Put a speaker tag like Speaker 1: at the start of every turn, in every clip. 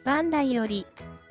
Speaker 1: バンダイより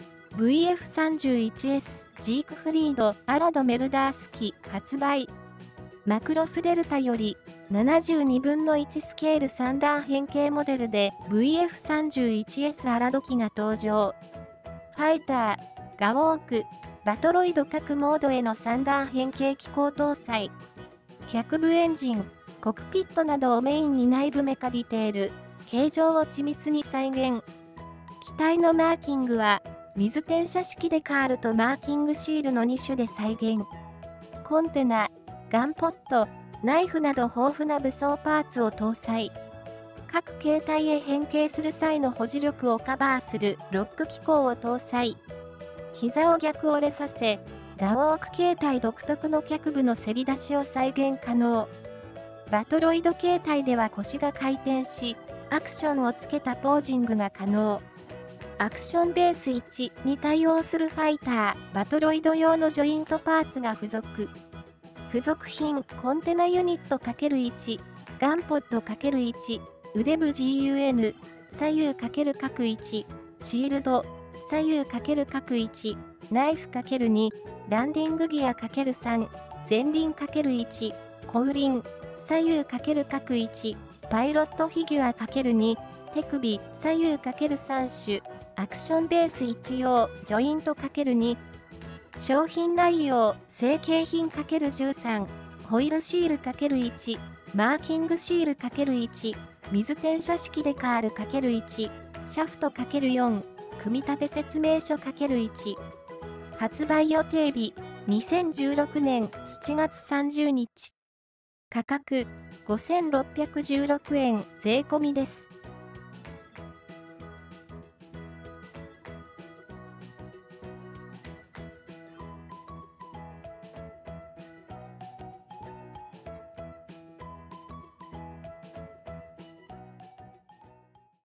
Speaker 1: VF31S ジークフリードアラドメルダース機発売。マクロスデルタより72分の1スケール3段変形モデルで VF31S アラド機が登場。ファイター、ガウォーク、バトロイド各モードへの3段変形機構搭載。脚部エンジン、コクピットなどをメインに内部メカディテール、形状を緻密に再現。機体のマーキングは、水転写式デカールとマーキングシールの2種で再現。コンテナ、ガンポット、ナイフなど豊富な武装パーツを搭載。各形態へ変形する際の保持力をカバーするロック機構を搭載。膝を逆折れさせ、ガウォーク形態独特の脚部のせり出しを再現可能。バトロイド形態では腰が回転し、アクションをつけたポージングが可能。アクションベース1に対応するファイター、バトロイド用のジョイントパーツが付属。付属品、コンテナユニット ×1、ガンポッド ×1、腕部 GUN、左右×1、シールド、左右×1、ナイフ ×2、ランディングギア ×3、前輪 ×1、後輪、左右×1、パイロットフィギュア ×2、手首、左右×3種、アクションベース1用、ジョイント ×2、商品内容、成形品 ×13、ホイールシール ×1、マーキングシール ×1、水転写式デカール ×1、シャフト ×4、組み立て説明書 ×1。発売予定日、2016年7月30日。価格、5616円税込みです。